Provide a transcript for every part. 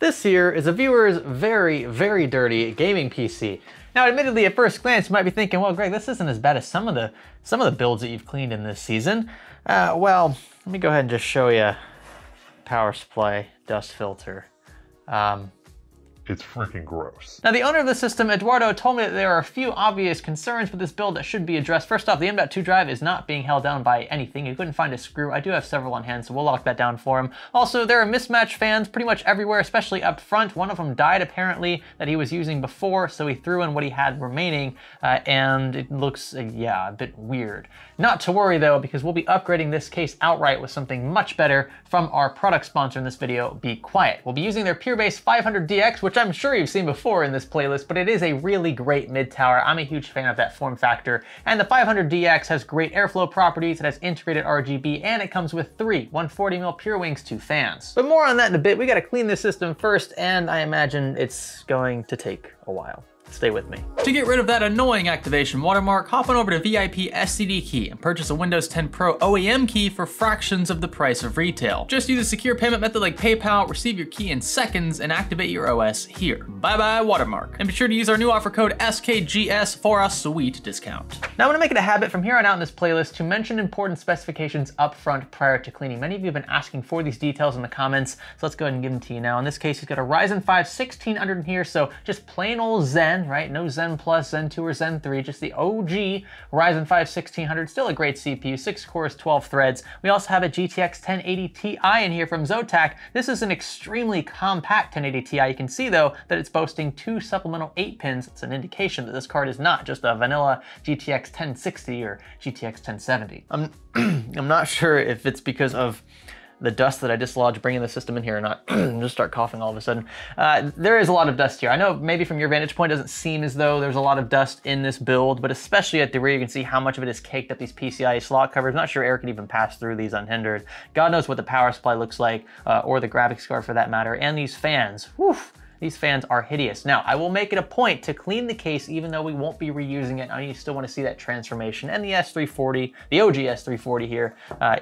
This here is a viewer's very, very dirty gaming PC. Now, admittedly, at first glance, you might be thinking, well, Greg, this isn't as bad as some of the builds that you've cleaned in this season. Well, let me go ahead and just show you power supply dust filter. It's freaking gross. Now, the owner of the system, Eduardo, told me that there are a few obvious concerns with this build that should be addressed. First off, the M.2 drive is not being held down by anything. You couldn't find a screw. I do have several on hand, so we'll lock that down for him. Also, there are mismatched fans pretty much everywhere, especially up front. One of them died, apparently, that he was using before, so he threw in what he had remaining, and it looks, yeah, a bit weird. Not to worry, though, because we'll be upgrading this case outright with something much better from our product sponsor in this video, Be Quiet. We'll be using their PureBase 500DX, which I'm sure you've seen before in this playlist, but it is a really great mid-tower. I'm a huge fan of that form factor, and the 500DX has great airflow properties, it has integrated RGB, and it comes with 3 140mm PureWings 2 fans. But more on that in a bit. We gotta clean this system first, and I imagine it's going to take a while. Stay with me. To get rid of that annoying activation watermark, hop on over to VIP STD Key and purchase a Windows 10 Pro OEM key for fractions of the price of retail. Just use a secure payment method like PayPal, receive your key in seconds, and activate your OS here. Bye-bye watermark. And be sure to use our new offer code SKGS for a sweet discount. Now I'm gonna make it a habit from here on out in this playlist to mention important specifications up front prior to cleaning. Many of you have been asking for these details in the comments, so let's go ahead and give them to you now. In this case, he's got a Ryzen 5 1600 in here, so just plain old Zen, right? No Zen Plus, Zen 2, or Zen 3, just the OG Ryzen 5 1600. Still a great CPU, 6 cores, 12 threads. We also have a GTX 1080 Ti in here from Zotac. This is an extremely compact 1080 Ti. You can see, though, that it's boasting 2 supplemental 8 pins. It's an indication that this card is not just a vanilla GTX 1060 or GTX 1070. I'm not sure if it's because of the dust that I dislodged bringing the system in here or not. Just start coughing all of a sudden. There is a lot of dust here. I know maybe from your vantage point it doesn't seem as though there's a lot of dust in this build, but especially at the rear you can see how much of it is caked up these PCIe slot covers. I'm not sure air can even pass through these unhindered. God knows what the power supply looks like, or the graphics card for that matter, and these fans. Whew. These fans are hideous. Now, I will make it a point to clean the case even though we won't be reusing it. I know you still want to see that transformation. And the S340, the OG S340 here,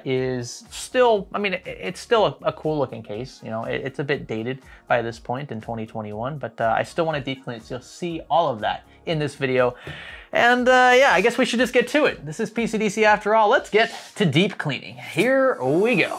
is still, I mean, it's still a cool looking case. You know, it's a bit dated by this point in 2021, but I still want to deep clean it, so you'll see all of that in this video. And yeah, I guess we should just get to it. This is PCDC after all. Let's get to deep cleaning. Here we go.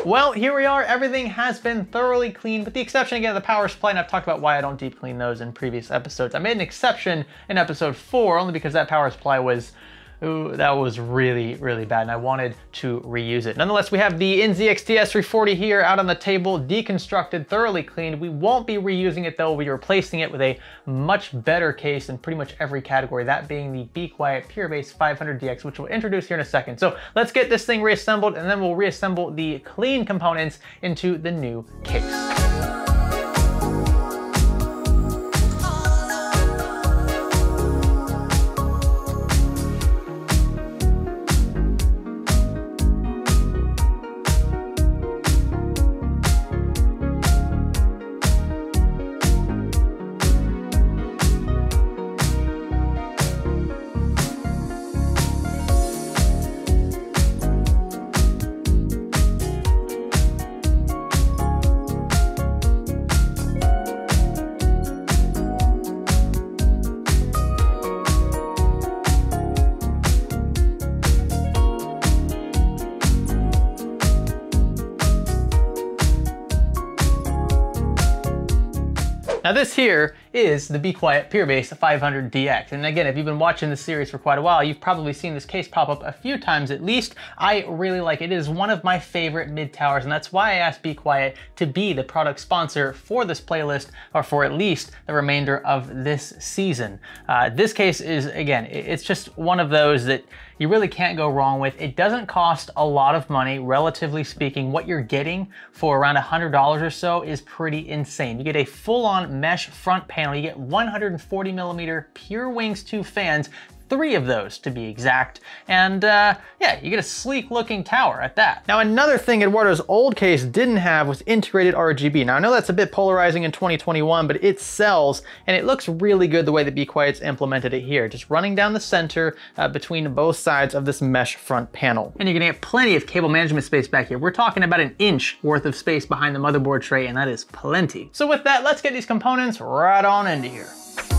Well, here we are. Everything has been thoroughly cleaned, with the exception again of the power supply, and I've talked about why I don't deep clean those in previous episodes. I made an exception in episode 4 only because that power supply was, that was really, really bad, and I wanted to reuse it. Nonetheless, we have the INZI XTS340 here out on the table, deconstructed, thoroughly cleaned. We won't be reusing it though. We'll be replacing it with a much better case in pretty much every category, that being the Be Quiet Pure Bass 500DX, which we'll introduce here in a second. So let's get this thing reassembled, and then we'll reassemble the clean components into the new case. Now this here is the Be Quiet Pure Bass 500DX. And again, if you've been watching this series for quite a while, you've probably seen this case pop up a few times at least. I really like it. It is one of my favorite mid-towers, and that's why I asked Be Quiet to be the product sponsor for this playlist, or for at least the remainder of this season. This case is, again, it's just one of those that you really can't go wrong with. It doesn't cost a lot of money, relatively speaking. What you're getting for around $100 or so is pretty insane. You get a full-on mesh front panel. You get 140 millimeter Pure Wings 2 fans, 3 of those to be exact. And yeah, you get a sleek looking tower at that. Now another thing Eduardo's old case didn't have was integrated RGB. Now I know that's a bit polarizing in 2021, but it sells and it looks really good the way that Be Quiet's implemented it here. Just running down the center between both sides of this mesh front panel. And you're gonna get plenty of cable management space back here. We're talking about an inch worth of space behind the motherboard tray, and that is plenty. So with that, let's get these components right on into here.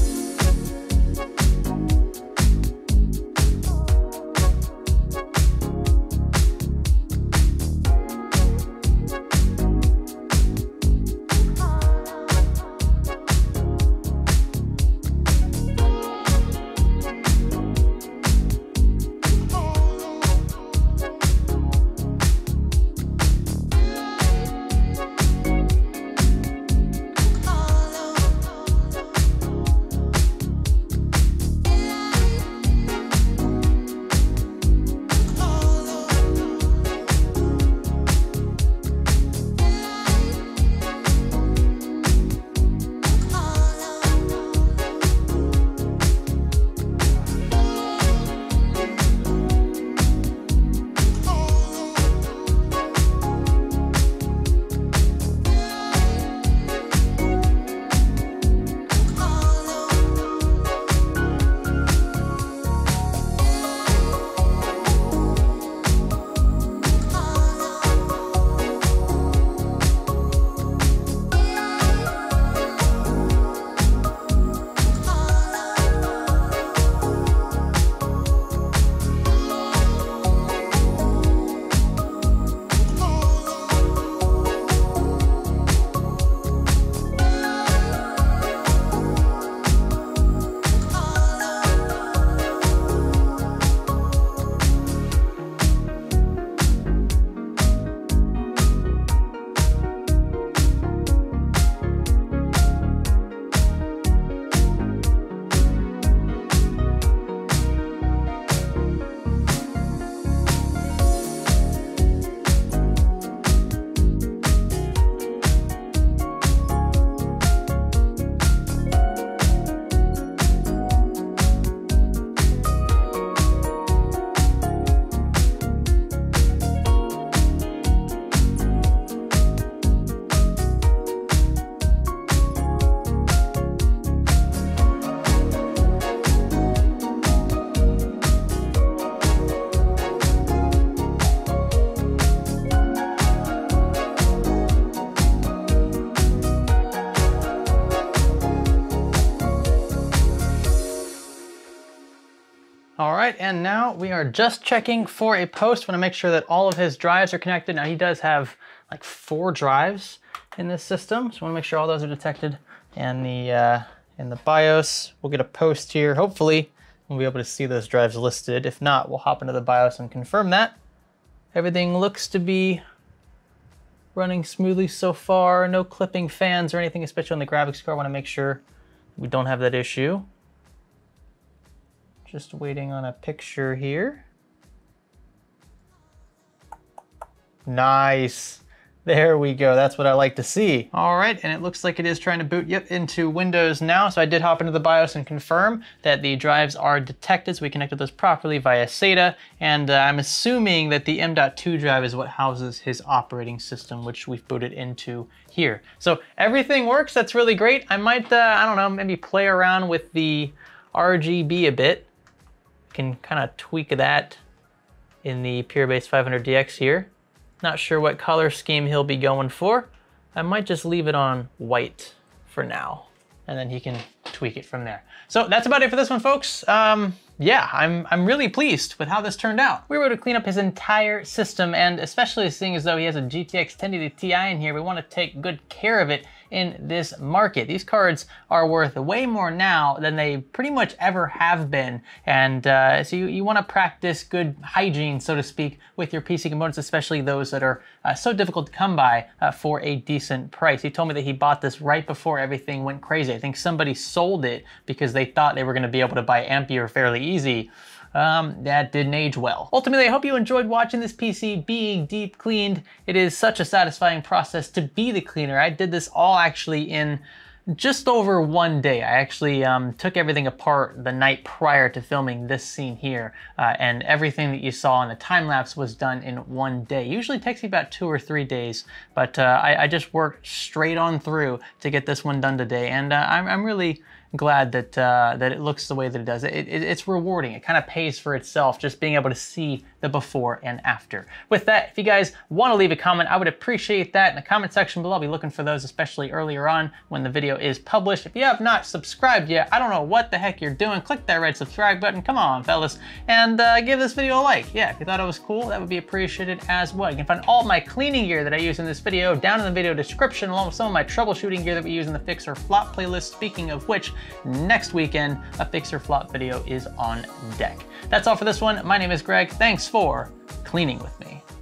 All right, and now we are just checking for a post. Want to make sure that all of his drives are connected. Now he does have like 4 drives in this system. So I want to make sure all those are detected. And in the BIOS, we'll get a post here. Hopefully we'll be able to see those drives listed. If not, we'll hop into the BIOS and confirm that. Everything looks to be running smoothly so far. No clipping fans or anything, especially on the graphics card. I want to make sure we don't have that issue. Just waiting on a picture here. Nice. There we go. That's what I like to see. All right, and it looks like it is trying to boot, into Windows now. So I did hop into the BIOS and confirm that the drives are detected. So we connected those properly via SATA. And I'm assuming that the M.2 drive is what houses his operating system, which we've booted into here. So everything works. That's really great. I might, I don't know, maybe play around with the RGB a bit. Can kind of tweak that in the PureBase 500DX here. Not sure what color scheme he'll be going for. I might just leave it on white for now, and then he can tweak it from there. So that's about it for this one, folks. Yeah, I'm really pleased with how this turned out. We were able to clean up his entire system, and especially seeing as though he has a GTX 1080 Ti in here, we want to take good care of it in this market. These cards are worth way more now than they pretty much ever have been. And so you want to practice good hygiene, so to speak, with your PC components, especially those that are so difficult to come by for a decent price. He told me that he bought this right before everything went crazy. I think somebody sold it because they thought they were going to be able to buy Ampere fairly easy. That didn't age well. Ultimately, I hope you enjoyed watching this PC being deep cleaned. It is such a satisfying process to be the cleaner. I did this all actually in just over 1 day. I actually took everything apart the night prior to filming this scene here, and everything that you saw in the time lapse was done in 1 day. Usually it takes me about 2 or 3 days, but I just worked straight on through to get this one done today, and I'm really glad that that it looks the way that it does. It's rewarding. It kind of pays for itself, just being able to see the before and after. With that, if you guys want to leave a comment, I would appreciate that in the comment section below. I'll be looking for those, especially earlier on when the video is published. If you have not subscribed yet, I don't know what the heck you're doing. Click that red subscribe button. Come on, fellas, and give this video a like. Yeah, if you thought it was cool, that would be appreciated as well. You can find all my cleaning gear that I use in this video down in the video description, along with some of my troubleshooting gear that we use in the Fix or Flop playlist. Speaking of which, next weekend, a Fix or Flop video is on deck. That's all for this one. My name is Greg. Thanks for cleaning with me.